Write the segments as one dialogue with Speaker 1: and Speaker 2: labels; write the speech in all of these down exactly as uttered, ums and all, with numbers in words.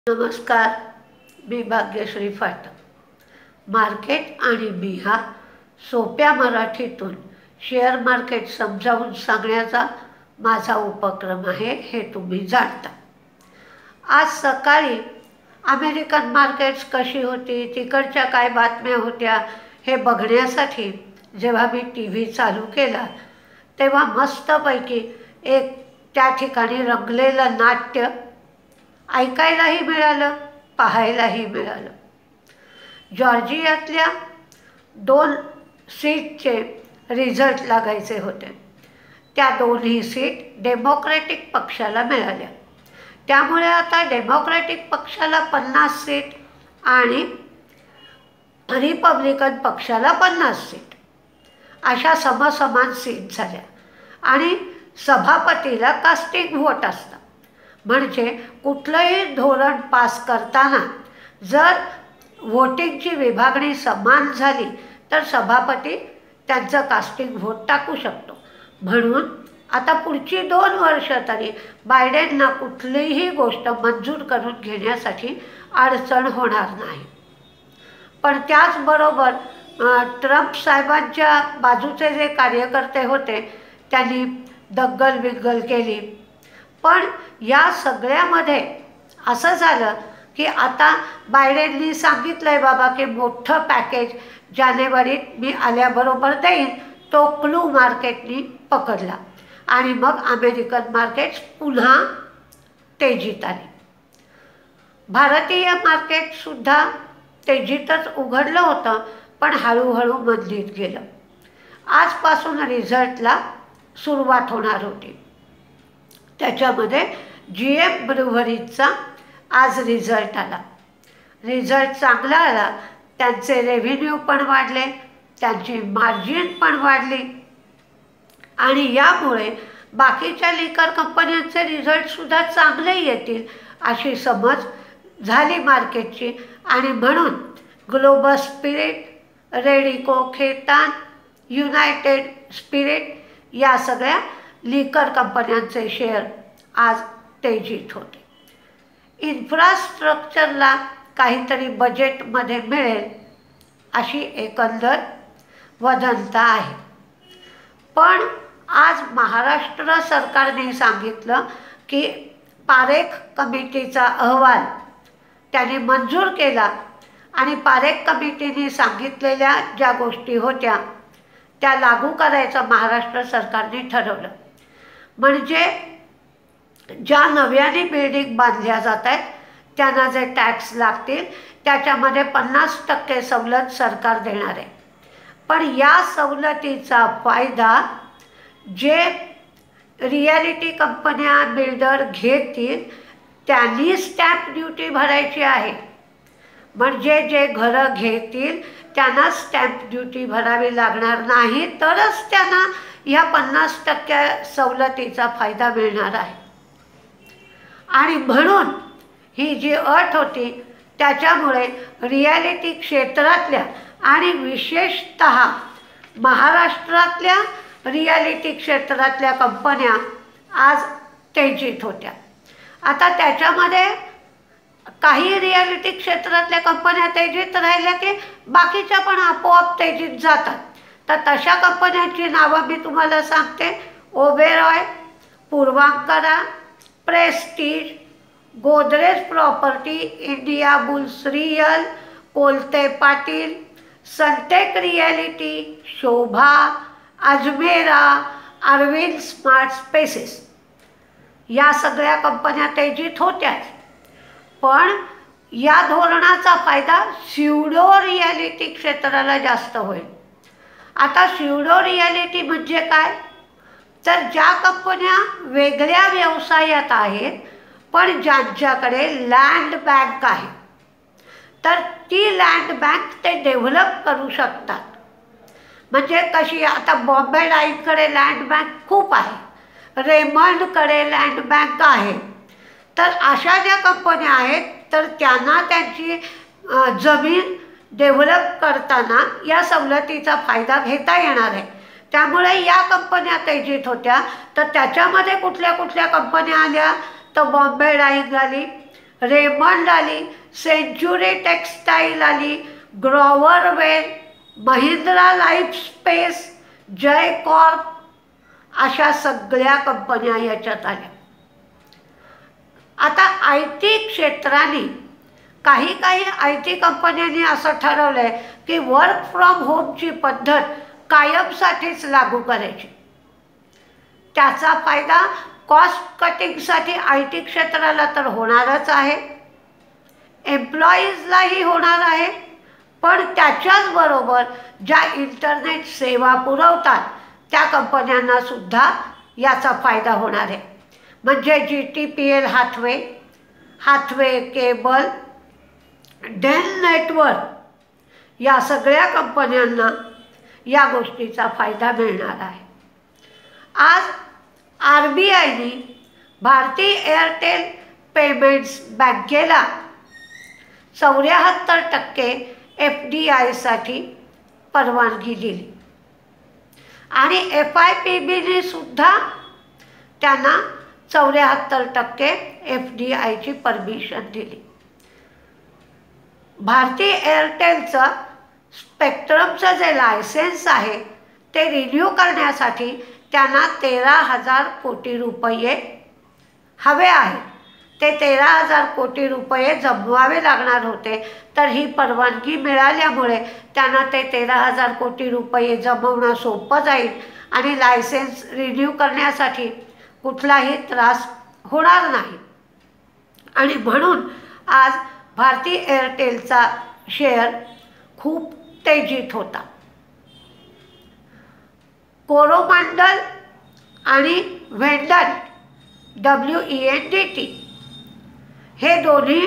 Speaker 1: नमस्कार, मी भाग्यश्री फाटक. मार्केट आणि मी हा सोप्या मराठीतून शेअर मार्केट समजावून सांगण्याचा माझा उपक्रम आहे, हे तुम्ही जाणता. आज सकाळी अमेरिकन मार्केट्स कशी होती, तिकडच्या काय बातम्या होत्या हे बघण्यासाठी जेव्हा मी टी व्ही चालू केला तेव्हा मस्तपैकी एक त्या ठिकाणी रंगलेलं नाट्य ऐकायलाही मिळालं, पाहायलाही मिळालं. जॉर्जियातल्या दोन सीटचे रिझल्ट लागायचे होते. त्या दोन्ही सीट डेमोक्रॅटिक पक्षाला मिळाल्या. त्यामुळे आता डेमोक्रॅटिक पक्षाला पन्नास सीट आणि रिपब्लिकन पक्षाला पन्नास सीट अशा समसमान सीट झाल्या. आणि सभापतीला कास्टिंग व्होट असतं. म्हणजे कुठलंही धोरण पास करताना जर व्होटिंगची विभागणी समान झाली तर सभापती त्यांचं कास्टिंग व्होट टाकू शकतो. म्हणून आता पुढची दोन वर्ष तरी बायडेनना कुठलीही गोष्ट मंजूर करून घेण्यासाठी अडचण होणार नाही. पण त्याचबरोबर ट्रम्प साहेबांच्या बाजूचे जे कार्यकर्ते होते त्यांनी दंगल बिग्गल केली. पण या सगळ्यामध्ये असं झालं की आता बायडेननी सांगितलं आहे बाबा की मोठं पॅकेज जानेवारीत मी आल्याबरोबर देईन. तो क्लू मार्केटनी पकडला आणि मग अमेरिकन मार्केट्स पुन्हा तेजीत आली. भारतीय मार्केटसुद्धा तेजीतच उघडलं होतं, पण हळूहळू मंदीत गेलं. आजपासून रिझल्टला सुरुवात होणार होती. त्याच्यामध्ये जी एम ब्रुव्हरीजचा आज रिझल्ट आला. रिझल्ट चांगला आला. त्यांचे रेव्हेन्यू पण वाढले, त्यांची मार्जिन पण वाढली आणि यामुळे बाकीच्या लिकर कंपन्यांचे रिझल्टसुद्धा चांगले येतील अशी समज झाली मार्केटची. आणि म्हणून Global Spirit, Radico Khaitan, United Spirit या सगळ्या लिकर कंपन्यांचे शेअर आज तेजीत होते. इन्फ्रास्ट्रक्चरला काहीतरी बजेटमध्ये मिळेल अशी एकंदर वदंता आहे. पण आज महाराष्ट्र सरकारने सांगितलं की पारेख कमिटीचा अहवाल त्याने मंजूर केला आणि पारेख कमिटीने सांगितलेल्या ज्या गोष्टी होत्या त्या लागू करायचं महाराष्ट्र सरकारने ठरवलं. म्हणजे ज्या नव्याने बिल्डिंग बांधल्या जात आहेत त्यांना जे टॅक्स लागतील त्याच्यामध्ये पन्नास टक्के सवलत सरकार देणार आहे. पण या सवलतीचा फायदा जे रिॲलिटी कंपन्या बिल्डर घेतील त्यांनी स्टॅम्प ड्युटी भरायची आहे. म्हणजे जे घरं घेतील त्यांना स्टॅम्प ड्युटी भरावी लागणार नाही, तरच त्यांना ह्या पन्नास टक्के सवलतीचा फायदा मिळणार आहे. आणि म्हणून ही जी अट होती त्याच्यामुळे रिॲलिटी क्षेत्रातल्या आणि विशेषतः महाराष्ट्रातल्या रिॲलिटी क्षेत्रातल्या कंपन्या आज तेजीत होत्या. आता त्याच्यामध्ये काही रिॲलिटी क्षेत्रातल्या कंपन्या तेजीत राहिल्या की बाकीच्या पण आपोआप तेजीत जातात. तर तशा कंपन्यांची नावं मी तुम्हाला सांगते. Oberoi, Puravankara, Prestige, Godrej property, India Bulls Real, Kolte Patil, Sunteck Realty, Sobha, Ajmera, Arvind Smart Spaces या सगळ्या कंपन्या तेजीत होत्याच. पण या धोरणाचा फायदा स्युडो रिॲलिटी क्षेत्राला जास्त होईल. आता स्युडो रिॲलिटी म्हणजे काय, तर ज्या कंपन्या वेगळ्या व्यवसायात आहेत पण ज्यांच्याकडे लँड बँक आहे तर ती लँड बँक ते डेव्हलप करू शकतात. म्हणजे कशी, आता बॉम्बे डाईंगकडे लँड बँक खूप आहे, रेमंडकडे लँड बँक आहे. तर अशा ज्या कंपन्या आहेत तर त्यांना त्यांची जमीन डेव्हलप करताना या सवलतीचा फायदा घेता येणार आहे. त्यामुळे या कंपन्या तेजीत होत्या. तर त्याच्यामध्ये कुठल्या कुठल्या कंपन्या आल्या तर बॉम्बे डाईंग आली, रेमंड आली, सेंचुरी टेक्सटाईल आली, Grauer Weil, Mahindra Life Space, Jai Corp, अशा सगळ्या कंपन्या याच्यात आल्या. आता आय टी क्षेत्राने काही काही आय टी कंपन्यांनी असं ठरवलं आहे की वर्क फ्रॉम होमची पद्धत कायमसाठीच लागू करायची. त्याचा फायदा कॉस्ट कटिंगसाठी आय टी क्षेत्राला तर होणारच आहे, एम्प्लॉईजलाही होणार आहे, पण त्याच्याचबरोबर ज्या इंटरनेट सेवा पुरवतात त्या कंपन्यांना सुद्धा याचा फायदा होणार आहे. म्हणजे G T P L Hathway, Hathway Cable, Den network या सगळ्या कंपन्यांना या गोष्टीचा फायदा मिळणार आहे. आज आर बी आयने भारती एअरटेल पेमेंट्स बँकेला चौऱ्याहत्तर टक्के एफ डी आयसाठी परवानगी दिली आणि एफ आय पी बीने सुद्धा त्यांना चौऱ्याहत्तर टक्के एफ डी आयची परमिशन दिली. भारती एअरटेलचं स्पेक्ट्रमचं जे लायसेन्स आहे ते रिन्यू करण्यासाठी त्यांना तेरा हजार कोटी रुपये हवे आहेत. ते तेरा हजार कोटी रुपये जमवावे लागणार होते, तर ही परवानगी मिळाल्यामुळे त्यांना ते तेरा हजार कोटी रुपये जमवणं सोपं जाईल आणि लायसेन्स रिन्यू करण्यासाठी कुठलाही त्रास होणार नाही. आणि म्हणून आज भारती एअरटेलचा शेअर खूप तेजीत होता. कोरोमंडल आणि वेंडल W E N D T हे दोन्ही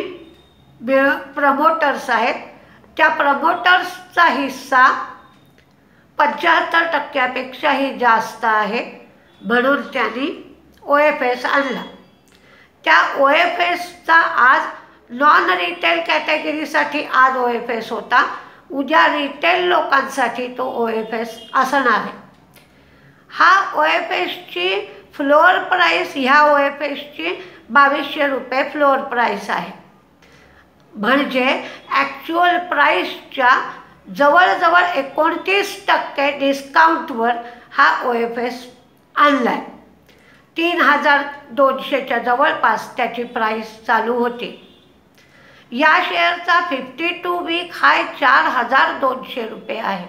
Speaker 1: प्रमोटर्स आहेत. त्या प्रमोटर्सचा हिस्सा पंच्याहत्तर टक्क्यापेक्षाही जास्त आहे, म्हणून त्यांनी ओ एफ एस आणला. त्या ओ एफ एसचा आज नॉन रिटेल कॅटेगरीसाठी आज ओ एफ एस होता, उद्या रिटेल लोकांसाठी तो ओ एफ एस असणार आहे. हा ओ एफ एसची फ्लोअर प्राईस ह्या ओ एफ एसची बावीसशे रुपये फ्लोअर प्राईस आहे. म्हणजे ॲक्च्युअल प्राईसच्या जवळजवळ एकोणतीस टक्के डिस्काउंटवर हा ओ एफ एस आणला आहे. तीन हजार दोनशेच्या जवळपास त्याची प्राईस चालू होती. या शेअरचा फिफ्टी टू वीक हाय चार हजार दोनशे रुपये आहे.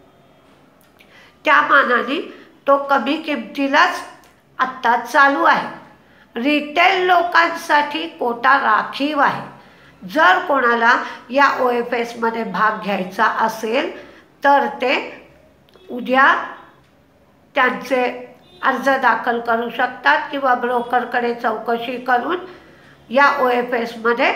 Speaker 1: त्या मानाने तो कमी किमतीलाच आत्ता चालू आहे. रिटेल लोकांसाठी कोटा राखीव आहे. जर कोणाला या ओ एफ एसमध्ये भाग घ्यायचा असेल तर ते उद्या त्यांचे अर्ज दाखल करू शकतात किंवा ब्रोकरकडे चौकशी करून या ओ एफ एसमध्ये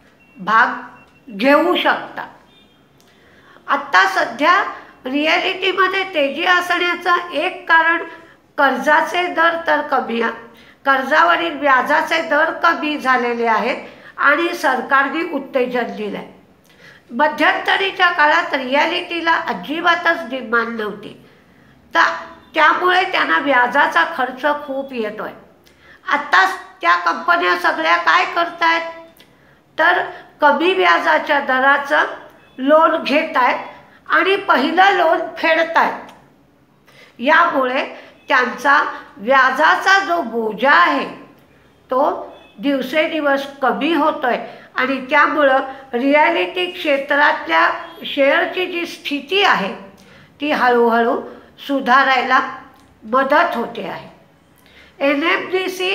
Speaker 1: भाग घेऊ शकतात. आत्ता सध्या रिॲलिटीमध्ये तेजी असण्याचं एक कारण कर्जाचे दर तर कमी कर्जावरील व्याजाचे दर कमी झालेले आहेत आणि सरकारने उत्तेजन दिलं आहे. मध्यंतरीच्या काळात रिॲलिटीला अजिबातच डिमांड नव्हती, तर त्यामुळे त्यांना व्याजाचा खर्च खूप येतो आहे. आत्ता त्या कंपन्या सगळ्या काय करत आहेत तर कमी व्याजाच्या दराचं लोन घेत आहेत आणि पहिलं लोन फेडत आहेत. यामुळे त्यांचा व्याजाचा जो बोजा आहे तो दिवसेदिवस कमी होतो आहे आणि त्यामुळं रिॲलिटी क्षेत्रातल्या शेअरची जी स्थिती आहे ती हळूहळू सुधारायला मदत होते आहे. एन एफ डी सी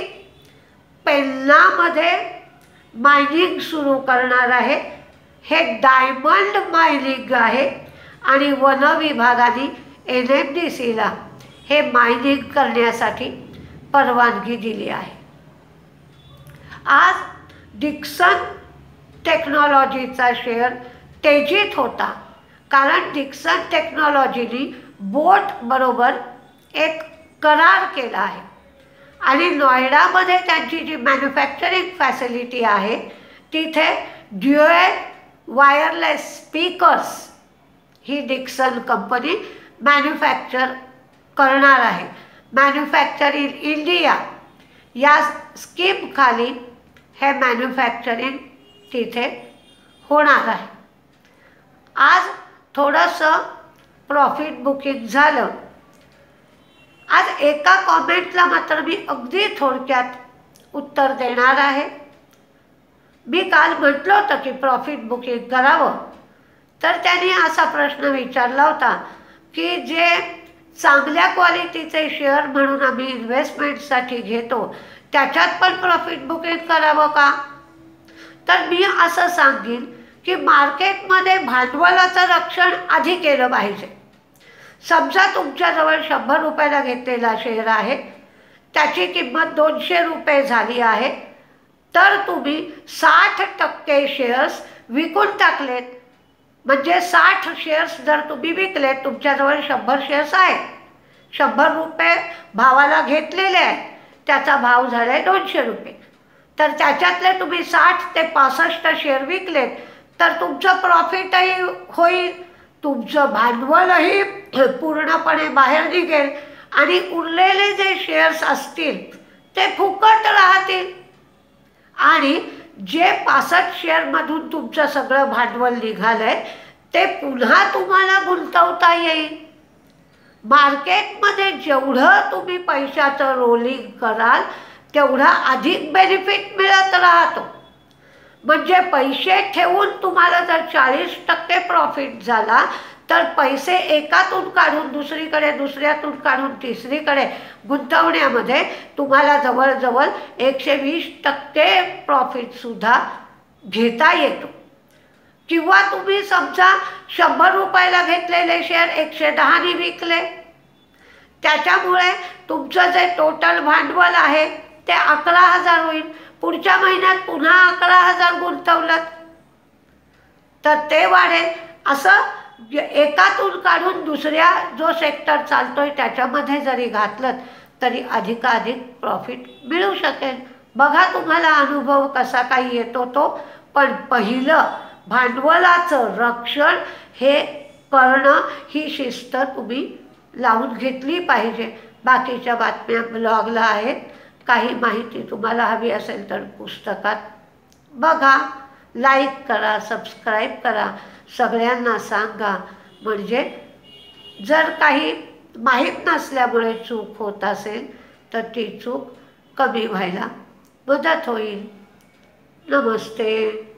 Speaker 1: पेन्नामध्ये मायनिंग सुरू करणार आहे. हे डायमंड मायनिंग आहे आणि वन विभागाने एन एफ डी सीला हे मायनिंग करण्यासाठी परवानगी दिली आहे. आज डिक्सन टेक्नॉलॉजीचा शेअर तेजीत होता, कारण डिक्सन टेक्नॉलॉजीने बोट बरोबर एक करार केला आहे आणि नोएडामध्ये त्यांची जी मॅन्युफॅक्चरिंग फॅसिलिटी आहे तिथे ड्युएल वायरलेस स्पीकर्स ही डिक्सन कंपनी मॅन्युफॅक्चर करणार आहे. मॅन्युफॅक्चर इन इंडिया या स्कीमखाली हे मॅन्युफॅक्चरिंग तिथे होणार आहे. आज थोडंसं प्रॉफिट बुकिंग झालं. आज एका कॉमेंटला मात्र मी अगदी थोडक्यात उत्तर देणार आहे. मी काल म्हटलं होतं की प्रॉफिट बुकिंग करावं, तर त्यांनी असा प्रश्न विचारला होता की जे चांगल्या क्वालिटीचे शेअर म्हणून आम्ही इन्व्हेस्टमेंटसाठी घेतो त्याच्यात पण प्रॉफिट बुकिंग करावं का? तर मी असं सांगेन की मार्केटमध्ये भांडवलाचं रक्षण आधी केलं पाहिजे. समजा तुमच्याजवळ शंभर रुपयाला घेतलेला शेअर आहे, त्याची किंमत दोनशे रुपये झाली आहे, तर तुम्ही साठ टक्के शेअर्स विकून टाकलेत. म्हणजे साठ शेअर्स जर तुम्ही विकले, तुमच्याजवळ शंभर शेअर्स आहे, शंभर रुपये भावाला घेतलेले आहे, त्याचा भाव झाला आहे दोनशे रुपये, तर त्याच्यातले तुम्ही साठ ते पासष्ट शेअर विकलेत, तर तुमचं प्रॉफिटही होईल, तुमचं भांडवलही पूर्णपणे बाहेर निघेल आणि उरलेले जे शेअर्स असतील ते फुकट राहतील. आणि जे पासष्ट शेअरमधून तुमचं सगळं भांडवल निघालं आहे ते पुन्हा तुम्हाला गुंतवता येईल. मार्केटमध्ये जेवढं तुम्ही पैशाचं रोलिंग कराल तेवढा अधिक बेनिफिट मिळत राहतो. म्हणजे पैसे ठेवून तुम्हाला जर चाळीस टक्के प्रॉफिट झाला, तर पैसे एकातून काढून दुसरीकडे, दुसऱ्यातून काढून तिसरीकडे गुंतवण्यामध्ये तुम्हाला जवळजवळ एकशे वीस टक्के प्रॉफिटसुद्धा घेता येतो. किंवा तुम्ही समजा शंभर रुपयाला घेतलेले शेअर एकशे दहानी विकले, त्याच्यामुळे तुमचं जे टोटल भांडवल आहे ते अकरा हजार होईल. पुढच्या महिन्यात पुन्हा अकरा हजार गुंतवलं तर ते वाढेल. असं एकातून काढून दुसऱ्या जो सेक्टर चालतोय त्याच्यामध्ये जरी घातलं तरी अधिकाधिक प्रॉफिट मिळू शकेल. बघा तुम्हाला अनुभव कसा काही येतो तो. पण पहिलं भांडवलाचं रक्षण हे करणं, ही शिस्त तुम्ही लावून घेतली पाहिजे. बाकीच्या बातम्या ब्लॉगला आहेत. काही माहिती तुम्हाला हवी असेल तर पुस्तकात बघा. लाईक करा, सबस्क्राईब करा, सगळ्यांना सांगा. म्हणजे जर काही माहीत नसल्यामुळे चूक होत असेल तर ती चूक कमी व्हायला मदत होईल. नमस्ते.